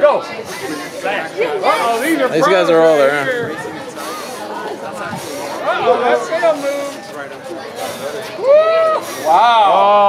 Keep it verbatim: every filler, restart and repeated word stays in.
Go. Uh-oh, these are These guys are all there. Uh-oh, that sail moved. Woo! Wow.